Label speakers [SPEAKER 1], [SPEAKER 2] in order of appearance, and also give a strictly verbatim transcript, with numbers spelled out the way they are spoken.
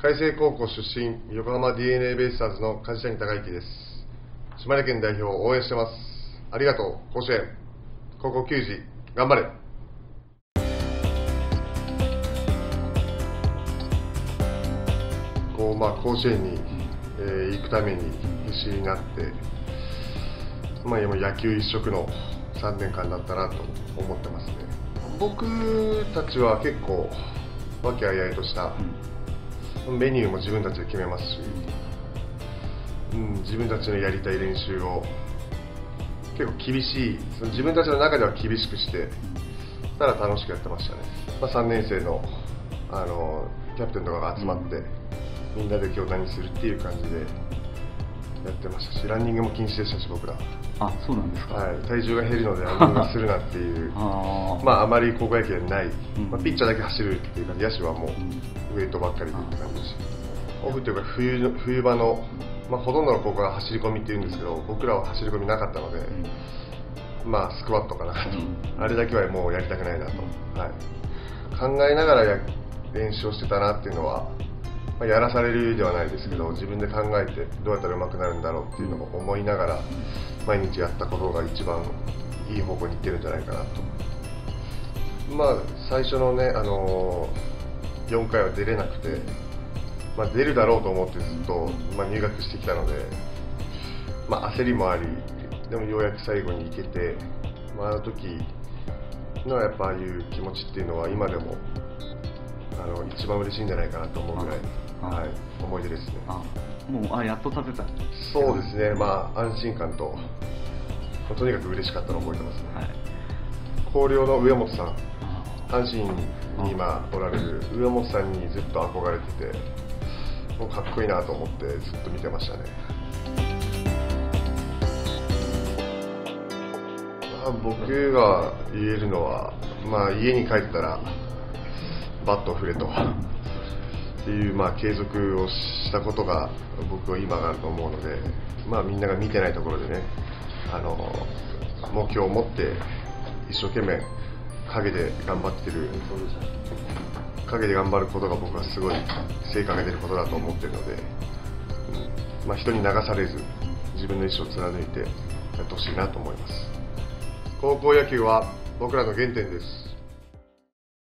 [SPEAKER 1] 海星高校出身、横浜 ディーエヌエー ベイスターズの梶谷隆之です。島根県代表を応援してます。ありがとう、甲子園。高校球児、頑張れ。こうまあ、甲子園に、えー、行くために必死になって、まあ、今野球一色のさんねんかんだったなと思ってますね。僕たちは結構和気あいあいとしたメニューも自分たちで決めますし、うん、自分たちのやりたい練習を結構厳しい、その自分たちの中では厳しくしてただ楽しくやってましたね。まあ、さんねん生の、あのキャプテンとかが集まって、うん、みんなで今日何するっていう感じでやってましたし、ランニングも禁止でしたし、僕ら。
[SPEAKER 2] あ、そうなんですか。
[SPEAKER 1] はい、体重が減るのでランニングするなっていうあまああまり高校野球でない、うん、まあ、ピッチャーだけ走るっていうか、野手はもうウエイトばっかりでって感じでした。オフというか冬の冬場の、まあ、ほとんどの高校が走り込みっていうんですけど、僕らは走り込みなかったので、うん、まあスクワットかなと、うん、あれだけはもうやりたくないなと、はい、考えながらや練習をしてたなっていうのは、まあ、やらされるではないですけど、自分で考えてどうやったら上手くなるんだろうっていうのを思いながら毎日やったことが一番いい方向にいってるんじゃないかなと。まあ最初のね、あのー、よんかいは出れなくて、まあ、出るだろうと思ってずっと、まあ、入学してきたので、まあ、焦りもあり、でもようやく最後に行けて、まあ、あの時のやっぱああいう気持ちっていうのは今でもあの一番嬉しいんじゃないかなと思うぐらい、はい、思い出ですね。
[SPEAKER 2] あ、もうあやっと立てた。
[SPEAKER 1] そうですね、まあ、安心感ととにかく嬉しかったのを覚えてますね。はい、広陵の上本さん、阪神に今おられる上本さんにずっと憧れてて、もうかっこいいなと思ってずっと見てましたね。まあ、僕が言えるのは、まあ、家に帰ったらバットを振れとっていう、まあ、継続をしたことが僕は今があると思うので、まあ、みんなが見てないところでね、あの目標を持って一生懸命陰で頑張ってる、陰で頑張ることが僕はすごい成果が出ることだと思っているので、うん、まあ、人に流されず自分の意思を貫いてやってほしいなと思います。高校野球は僕らの原点です。